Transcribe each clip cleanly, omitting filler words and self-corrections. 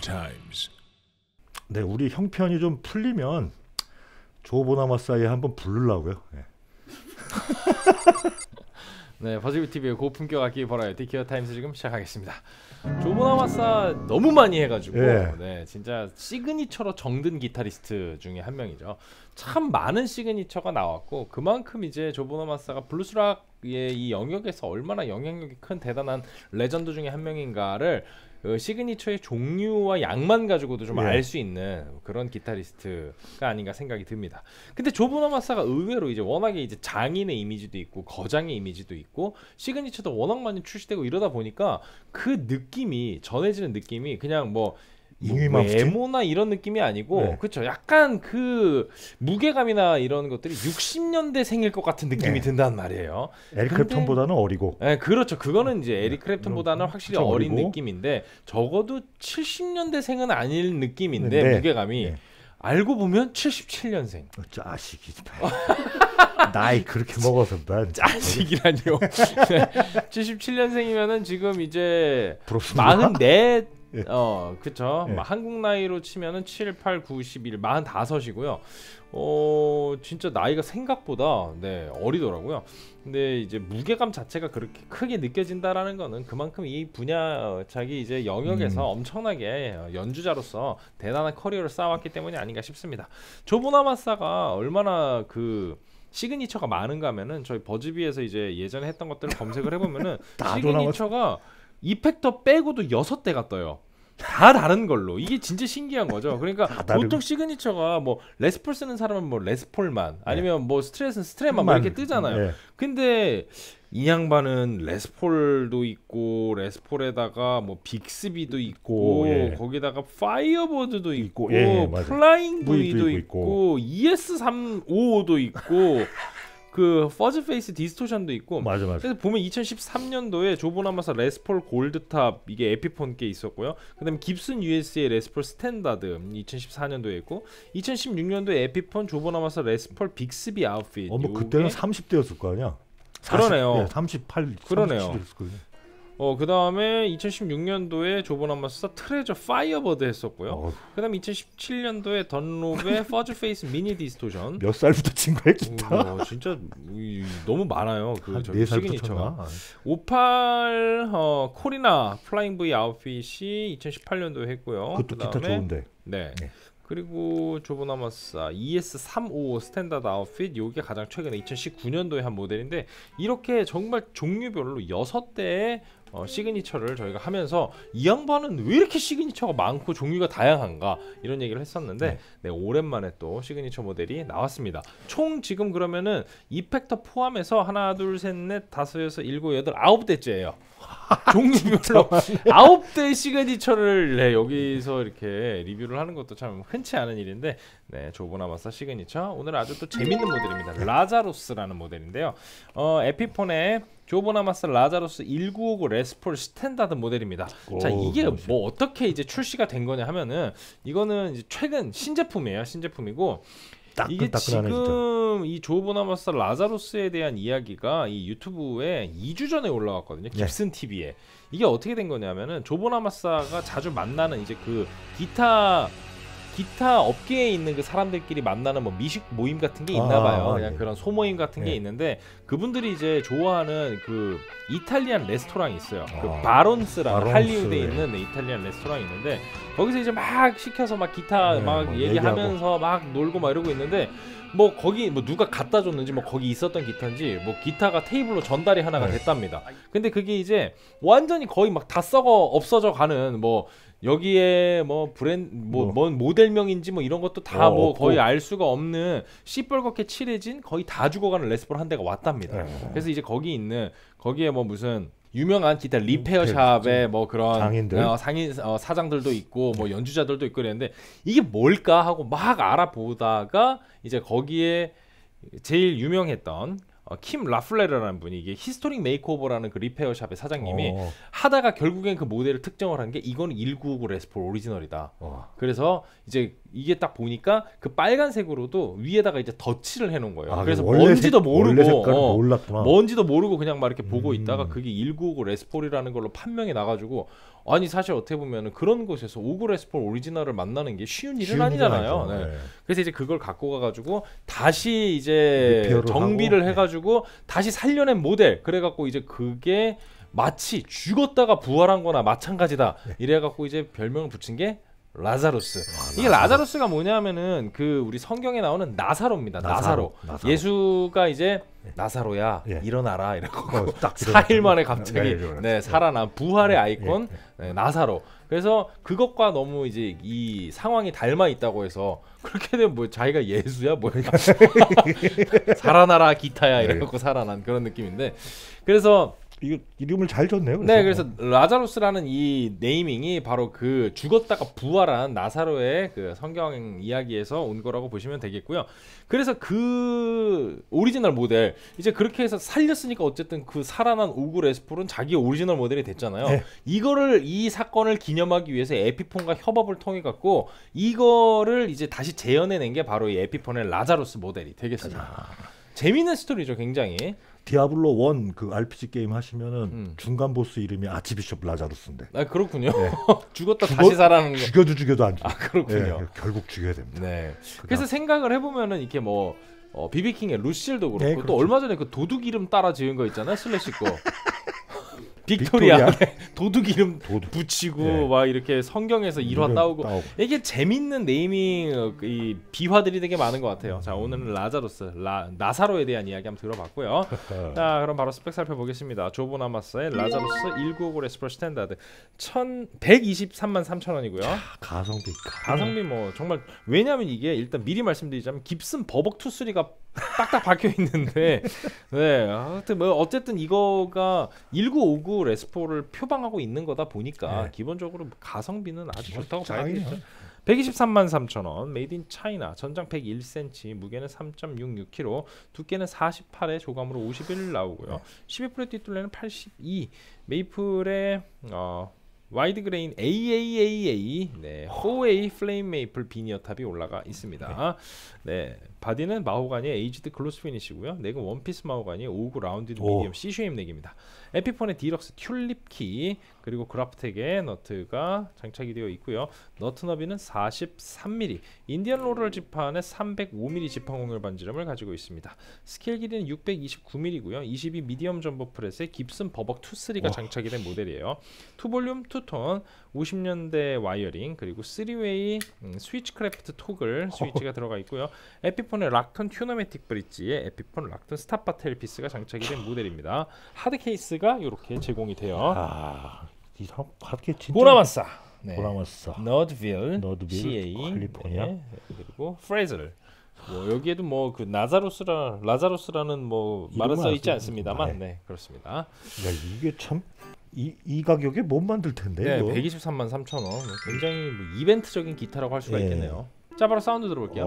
Times. 네, 우리 형편이 좀 풀리면 조 보나마사에 한번 부르려고요. 네. 네, 버즈비 TV의 고품격 악기 버라이어티 기어 타임스 지금 시작하겠습니다. 조 보나마사 너무 많이 해가지고 네, 진짜 시그니처로 정든 기타리스트 중에 한 명이죠. 참 많은 시그니처가 나왔고 그만큼 이제 조 보나마사가 블루스락의 이 영역에서 얼마나 영향력이 큰 대단한 레전드 중에 한 명인가를 시그니처의 종류와 양만 가지고도 좀 알 수 있는 그런 기타리스트가 아닌가 생각이 듭니다. 근데 조 보나마사가 의외로 이제 워낙에 이제 장인의 이미지도 있고 거장의 이미지도 있고 시그니처도 워낙 많이 출시되고 이러다 보니까 그 느낌이 전해지는 느낌이 그냥 뭐 외모나 이런 느낌이 아니고 그렇죠. 약간 그 무게감이나 이런 것들이 60년대 생일 것 같은 느낌이 든단 말이에요. 에릭 크랩톤보다는 어리고. 네, 그렇죠. 그거는 이제 에릭 크랩톤보다는 확실히 어린 어리고. 느낌인데 적어도 70년대생은 아닐 느낌인데 무게감이 알고 보면 77년생. 자식이. 나이 그렇게 먹어서 난 자식이라뇨. 77년생이면은 지금 이제 44 그쵸. 한국 나이로 치면은 7, 8, 9, 11, 45이고요. 진짜 나이가 생각보다 어리더라고요. 근데 이제 무게감 자체가 그렇게 크게 느껴진다라는 거는 그만큼 이 분야 자기 이제 영역에서 엄청나게 연주자로서 대단한 커리어를 쌓아왔기 때문이 아닌가 싶습니다. 조 보나마사가 얼마나 그 시그니처가 많은가 하면은 저희 버즈비에서 이제 예전에 했던 것들을 검색을 해보면은 시그니처가 이펙터 빼고도 6대가 떠요. 다 다른 걸로. 이게 진짜 신기한 거죠. 그러니까 보통 시그니처가 뭐 레스폴 쓰는 사람은 뭐 레스폴만 아니면 뭐 스트레스는 스트랩만 뭐 이렇게 뜨잖아요. 근데 이 양반은 레스폴도 있고 레스폴에다가 뭐 빅스비도 있고 거기다가 파이어버드도 있고 플라잉 V도 있고 ES355도 있고 그 퍼즈 페이스 디스토션도 있고. 맞아. 그래서 보면 2013년도에 조 보나마사 레스폴 골드탑 이게 에피폰 게 있었고요. 그다음에 깁슨 US의 레스폴 스탠다드 2014년도에 있고 2016년도에 에피폰 조 보나마사 레스폴 빅스비 아웃핏. 뭐 그때는 30대였을 거 아니야. 40, 그러네요. 38. 그러네요. 그다음에 2016년도에 조 보나마사 트레저 파이어버드 했었고요. 그다음에 2017년도에 던롭의 퍼즈 페이스 미니 디스토션. 몇 살부터 친 거야 기타? 진짜 너무 많아요. 그 저기 시그니처가. 58 코리나 플라잉 V 아웃핏이 2018년도에 했고요. 그것도 기타 좋은데. 네. 그리고 조 보나마사 ES355 스탠다드 아웃핏 요게 가장 최근에 2019년도에 한 모델인데 이렇게 정말 종류별로 6대의 시그니처를 저희가 하면서 이 양반은 왜 이렇게 시그니처가 많고 종류가 다양한가 이런 얘기를 했었는데 오랜만에 또 시그니처 모델이 나왔습니다. 총 지금 그러면은 이펙터 포함해서 하나 둘 셋 넷 다섯 여섯 일곱 여덟 9대째예요. 종류별로 9대 시그니처를 여기서 이렇게 리뷰를 하는 것도 참 흔치 않은 일인데 조 보나마사 시그니처 오늘 아주 또 재밌는 모델입니다. 라자로스라는 모델인데요. 에피폰의 조 보나마사 라자로스 1959 레스폴 스탠다드 모델입니다. 자, 이게 뭐 어떻게 이제 출시가 된 거냐 하면은 이거는 이제 최근 신제품이에요. 신제품이고 이게 지금 이 조 보나마사 라자로스에 대한 이야기가 이 유튜브에 2주 전에 올라왔거든요. 깁슨 TV에. 이게 어떻게 된 거냐면은 조 보나마사가 자주 만나는 이제 그 기타 업계에 있는 그 사람들끼리 만나는 뭐 미식 모임 같은 게 있나 봐요. 그냥 그런 소모임 같은 게 있는데 그분들이 이제 좋아하는 그 이탈리안 레스토랑이 있어요. 그 바론스라는 할리우드에 있는 이탈리안 레스토랑이 있는데 거기서 이제 막 시켜서 막 기타 막 얘기하면서 막 놀고 막 이러고 있는데 뭐 거기 뭐 누가 갖다 줬는지 뭐 거기 있었던 기타인지 뭐 기타가 테이블로 전달이 하나가 됐답니다. 근데 그게 이제 완전히 거의 막 다 썩어 없어져 가는 뭐 여기에 뭐 브랜드 뭔 모델명인지 뭐 이런 것도 다 뭐 거의 알 수가 없는 시뻘겋게 칠해진 거의 다 죽어가는 레스폴 한 대가 왔답니다. 그래서 이제 거기에 뭐 무슨 유명한 기타 리페어샵의 뭐 그런 장인들 사장들도 있고 뭐 연주자들도 있고 그랬는데 이게 뭘까 하고 막 알아보다가 이제 거기에 제일 유명했던 킴 라플레르라는 분이 이게 히스토릭 메이크오버라는 그 리페어 샵의 사장님이 어. 하다가 결국엔 그 모델을 특정을 한 게 이거는 1959 레스폴 오리지널이다. 그래서 이제 이게 딱 보니까 그 빨간색으로도 위에다가 이제 덧칠을 해놓은 거예요. 그래서 뭔지도 모르고 몰랐구나. 뭔지도 모르고 그냥 막 이렇게 보고 있다가 음. 그게 1959 레스폴이라는 걸로 판명이 나가지고 아니 사실 어떻게 보면은 그런 곳에서 59 레스폴 오리지널을 만나는 게 쉬운 일은 아니잖아요. 네. 그래서 이제 그걸 갖고 가가지고 다시 이제 리페어를 정비를 하고, 해가지고 다시 살려낸 모델. 그래갖고 이제 그게 마치 죽었다가 부활한거나 마찬가지다. 이래갖고 이제 별명을 붙인 게 라자루스. 이게 라자루스가 뭐냐면은 그 우리 성경에 나오는 나사로입니다. 나사로. 예수가 이제 나사로야 일어나라 이러고 딱 4일 만에 갑자기 네, 살아난 부활의 아이콘 나사로. 그래서 그것과 너무 이제 이 상황이 닮아 있다고 해서 그렇게 되면 뭐 자기가 예수야 뭐야 살아나라 기타야 이래갖고 살아난 그런 느낌인데 그래서 이거 이름을 잘 줬네요. 네, 그래서 라자루스라는 이 네이밍이 바로 그 죽었다가 부활한 나사로의 그 성경 이야기에서 온 거라고 보시면 되겠고요. 그래서 그 오리지널 모델 이제 그렇게 해서 살렸으니까 어쨌든 그 살아난 오구 레스폴은 자기 오리지널 모델이 됐잖아요. 네. 이거를 이 사건을 기념하기 위해서 에피폰과 협업을 통해 갖고 이거를 이제 다시 재현해낸 게 바로 이 에피폰의 라자루스 모델이 되겠습니다. 재미있는 스토리죠, 굉장히. 디아블로 1 그 RPG 게임 하시면은 중간 보스 이름이 아치비숍 라자루스인데. 아 그렇군요. 죽었다 다시 살아나는 거. 죽여도 안 죽어. 아 그렇군요. 결국 죽여야 됩니다. 네. 그래서 생각을 해보면은 이렇게 뭐 비비킹의 루실도 그렇고 그렇죠. 또 얼마 전에 그 도둑 이름 따라 지은 거 있잖아요, 슬래시 거. 빅토리아 도둑 이름 붙이고 막 이렇게 성경에서 일화 따오고 이게 재밌는 네이밍 이 비화들이 되게 많은 것 같아요. 자 오늘은 라자루스 나사로에 대한 이야기 한번 들어봤고요. 자 그럼 바로 스펙 살펴보겠습니다. 조보나마스의 라자루스 1959 레스폴 스탠다드 123만 3,000원이고요. 가성비 뭐 정말 왜냐면 이게 일단 미리 말씀드리자면 깁슨 버벅 투쓰리가 딱딱 박혀 있는데 네 하여튼 뭐 어쨌든 이거가 1959 레스포를 표방하고 있는 거다 보니까 기본적으로 가성비는 아주 좋다고 봐야 되죠. 123만 3천원 메이드 인 차이나 전장 101cm 무게는 3.66kg 두께는 48에 조감으로 51 나오고요. 12프렛 뒷둘레는 82 메이플의 와이드 그레인 AAAA 4A 플레임 메이플 비니어 탑이 올라가 있습니다. 네, 바디는 마호가니의 에이지드 글로스 피니시고요. 넥은 원피스 마호가니의 59 라운디드 미디엄 C 쉐임 넥입니다. 에피폰의 디럭스 튤립 키 그리고 그라프텍의 너트가 장착이 되어 있고요. 너트 너비는 43mm, 인디언 로럴 지판의 305mm 지판 공열 반지름을 가지고 있습니다. 스케일 길이는 629mm고요. 22 미디엄 점버 프렛에 깁슨 버벅 2.3가 장착이 된 모델이에요. 투볼륨 투톤 50년대 와이어링 그리고 3웨이 스위치크래프트 토글 스위치가 들어가 있고요. 에피폰의 락턴 튜너매틱 브릿지에 에피폰 락턴 스탑바 테일피스가 장착이 된 모델입니다. 하드 케이스가 이렇게 제공이 돼요. 이 사람 하드케 진짜 보나마사, 보나마사, 너드빌, CA, 캘리포니아, 그리고 프레즐. 뭐 여기에도 뭐 그 라자루스라는 뭐 말은 써 있지 않습니다만, 네 그렇습니다. 야 이게 참 이 가격에 못 만들 텐데. 네, 이거. 123만 3천 원. 굉장히 뭐 이벤트적인 기타라고 할 수가 있겠네요. 자, 바로 사운드 들어볼게요.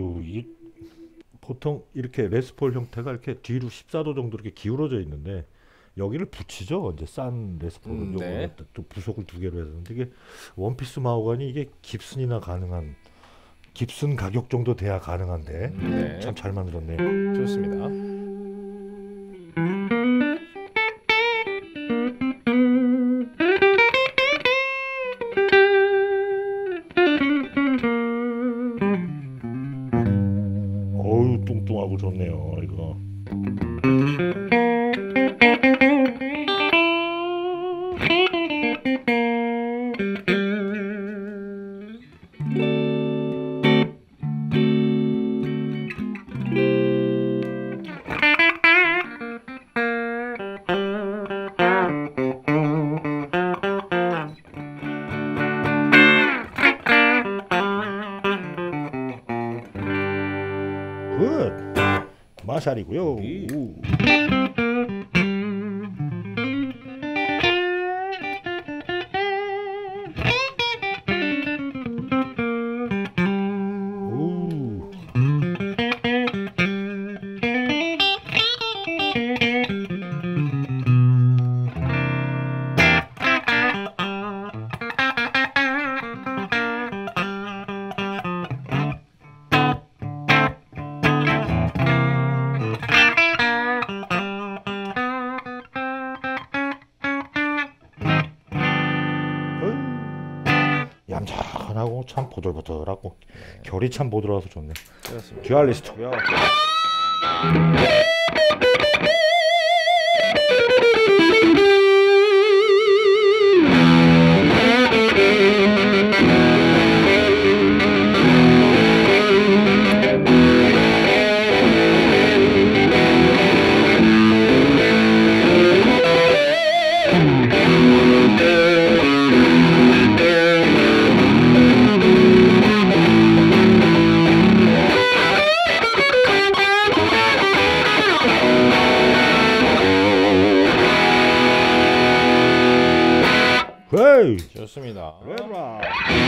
보통 이렇게 레스폴 형태가 이렇게 뒤로 14도 정도 이렇게 기울어져 있는데 여기를 붙이죠. 이제 싼 레스폴은 요거는 또 부속을 두 개로 해서 근데 이게 원피스 마호가니 이게 깁슨이나 가능한 깁슨 가격 정도 돼야 가능한데 참 잘 만들었네요. 좋습니다. 어우 뚱뚱하고 좋네요 이거. 굿 마샬이고요. 참 보들보들하고 결이 참 보들어서 좋네. 그렇습니다. 듀얼리스트고요. 헤이 좋습니다. 레브라.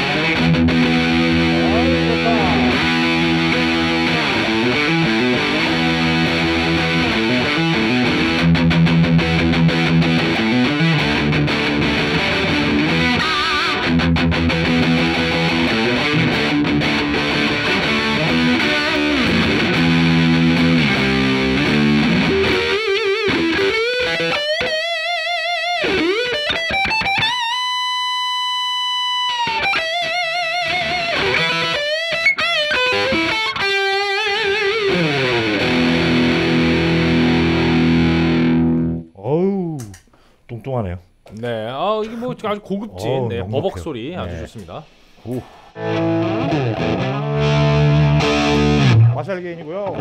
어우 뚱뚱하네요. 네, 아 이게 뭐 아주 고급진 네, 넉넉해요. 버벅 소리 아주 네. 좋습니다. 오. 마샬 게인이고요.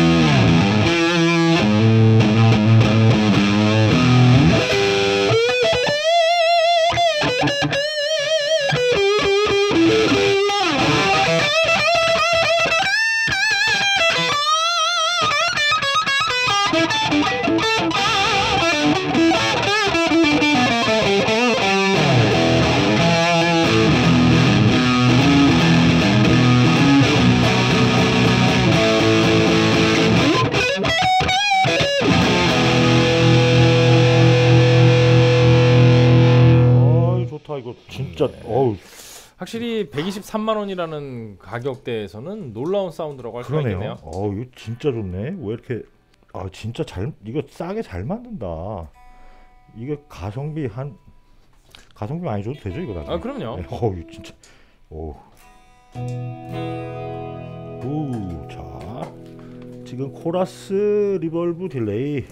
좋다 이거 진짜. 네. 어우 확실히 123만 원이라는 가격대에서는 놀라운 사운드라고 할 수가 그러네요. 있겠네요. 이거 진짜 좋네. 왜 이렇게 진짜 잘 이거 싸게 잘 만든다. 이게 가성비 많이 줘도 되죠 이거 나중에. 아 그럼요. 네, 이거 진짜. 자 지금 코러스 리벌브 딜레이.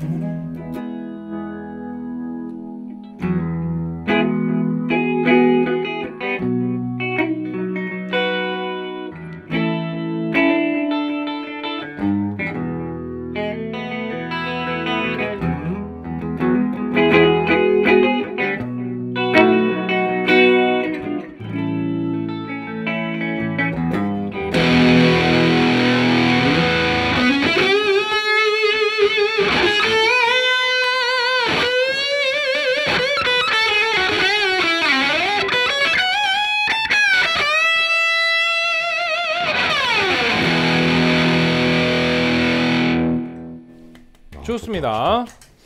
좋습니다.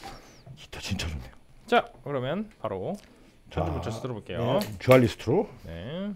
기타 진짜 좋네요. 자 그러면 바로 자, 전주 붙여서 들어볼게요. 듀얼리스트로. 네.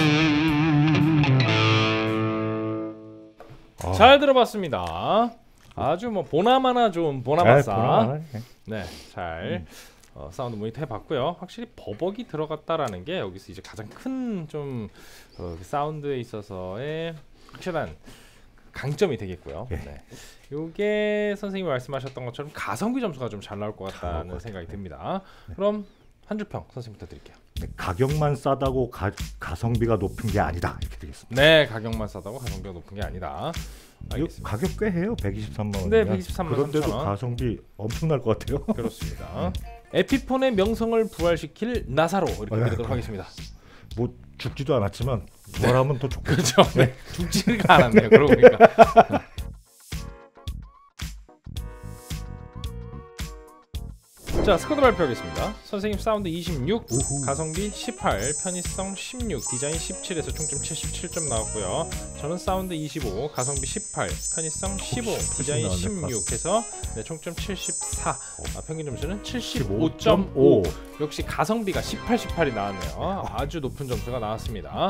잘 들어봤습니다. 아주 뭐 보나마나 좋은 보나마사. 보나마나. 네, 잘 사운드 모니터 해봤고요. 확실히 버벅이 들어갔다라는 게 여기서 이제 가장 큰 좀 사운드에 있어서의 확실한 강점이 되겠고요. 예. 네. 요게 선생님이 말씀하셨던 것처럼 가성비 점수가 좀 잘 나올 것 같다는 생각이 듭니다. 네. 그럼 한 줄평 선생님부터 드릴게요. 네, 가격만 싸다고 가성비가 높은 게 아니다 이렇게 되겠습니다. 네, 가격만 싸다고 가성비가 높은 게 아니다. 알겠습니다. 가격 꽤 해요. 123만 원. 네, 123만 그런데도 3천 원. 가성비 엄청날 것 같아요. 그렇습니다. 에피폰의 명성을 부활시킬 나사로 이렇게 드리도록 하겠습니다. 뭐 죽지도 않았지만 부활하면 더 좋겠죠. 그렇죠. 네, 죽지가 않았네요. 그러고 보니까. 자, 스쿼드 발표하겠습니다. 선생님 사운드 26, 우후. 가성비 18, 편의성 16, 디자인 17에서 총점 77점 나왔고요. 저는 사운드 25, 가성비 18, 편의성 15, 디자인 16해서 네, 총점 74, 평균 점수는 75.5. 역시 가성비가 18, 18이 나왔네요. 아주 높은 점수가 나왔습니다.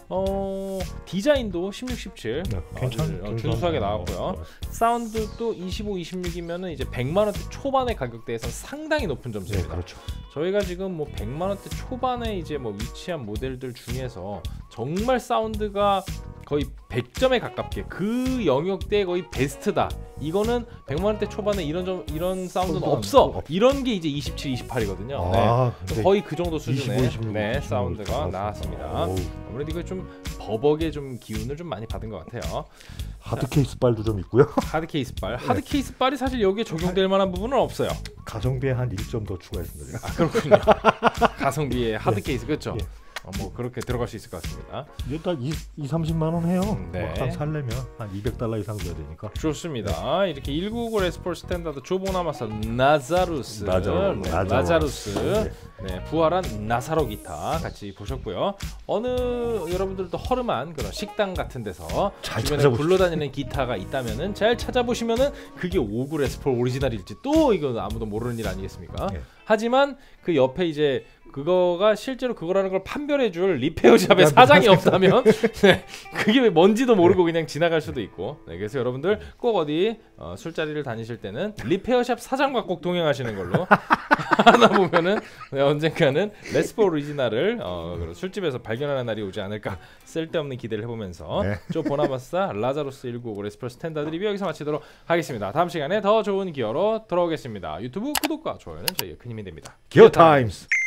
디자인도 16, 17 준수하게 나왔고요. 사운드도 25, 26이면은 이제 100만 원대 초반의 가격대에선 상당히 높은 점수입니다. 네, 그렇죠. 저희가 지금 뭐 100만 원대 초반에 이제 뭐 위치한 모델들 중에서 정말 사운드가 거의 100점에 가깝게 그 영역대 거의 베스트다. 이거는 100만 원대 초반에 이런 사운드는 없어. 이런 게 이제 27, 28이거든요. 네. 거의 그 정도 수준의 25, 26, 네, 사운드가 나왔습니다. 아무래도 이거 좀 버벅의 좀 기운을 좀 많이 받은 것 같아요. 하드 케이스 발도 좀 있고요. 하드 케이스 발. 하드 케이스 발이 사실 여기에 적용될 만한 부분은 없어요. 가성비에 한 1점 더 추가했습니다. 아, 그렇군요. 가성비에 하드 케이스 그렇죠. 예. 뭐 그렇게 들어갈 수 있을 것 같습니다. 일단 30만 원 해요. 네. 뭐 살려면 한 $200 이상 줘야 되니까. 좋습니다. 이렇게 1990 레스포르 스탠다드 조보나마사 나자루스, 나자루스, 네, 부활한 나사로 기타 같이 보셨고요. 어느 여러분들도 허름한 그런 식당 같은 데서 주변에 굴러다니는 기타가 있다면은 잘 찾아보시면은 그게 59 레스포르 오리지널일지 또 이거 아무도 모르는 일 아니겠습니까? 네. 하지만 그 옆에 이제 그거가 실제로 그거라는 걸 판별해줄 리페어샵의 사장이 없다면 네, 그게 뭔지도 모르고 그냥 지나갈 수도 있고. 네, 그래서 여러분들 꼭 어디 술자리를 다니실 때는 리페어샵 사장과 꼭 동행하시는 걸로 하다 보면은 네, 언젠가는 레스포 오리지널을 술집에서 발견하는 날이 오지 않을까 쓸데없는 기대를 해보면서 네. 조 보나마사 라자루스 1950 레스포 스탠다드 리뷰 여기서 마치도록 하겠습니다. 다음 시간에 더 좋은 기어로 돌아오겠습니다. 유튜브 구독과 좋아요는 저희의 큰 힘이 됩니다. 기어 타임스.